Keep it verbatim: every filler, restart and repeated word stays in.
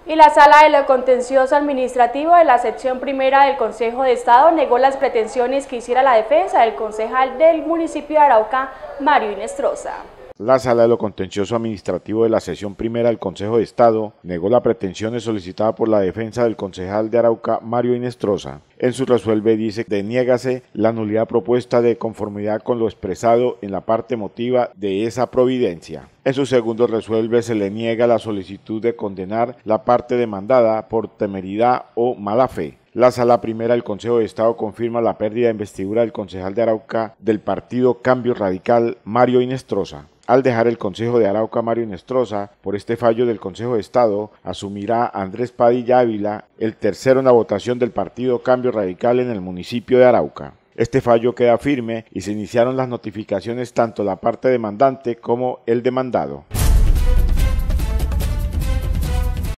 Y la Sala de lo Contencioso Administrativo de la Sección Primera del Consejo de Estado negó las pretensiones que hiciera la defensa del concejal del municipio de Arauca, Mario Inestrosa. La Sala de lo Contencioso Administrativo de la Sección Primera del Consejo de Estado negó las pretensiones solicitadas por la defensa del concejal de Arauca, Mario Inestrosa. En su resuelve dice que deniégase la nulidad propuesta de conformidad con lo expresado en la parte motiva de esa providencia. En su segundo resuelve se le niega la solicitud de condenar la parte demandada por temeridad o mala fe. La Sala Primera del Consejo de Estado confirma la pérdida de investidura del concejal de Arauca del partido Cambio Radical, Mario Inestrosa. Al dejar el Consejo de Arauca, Mario Inestrosa, por este fallo del Consejo de Estado, asumirá Andrés Padilla Ávila, el tercero en la votación del partido Cambio Radical en el municipio de Arauca. Este fallo queda firme y se iniciaron las notificaciones tanto la parte demandante como el demandado.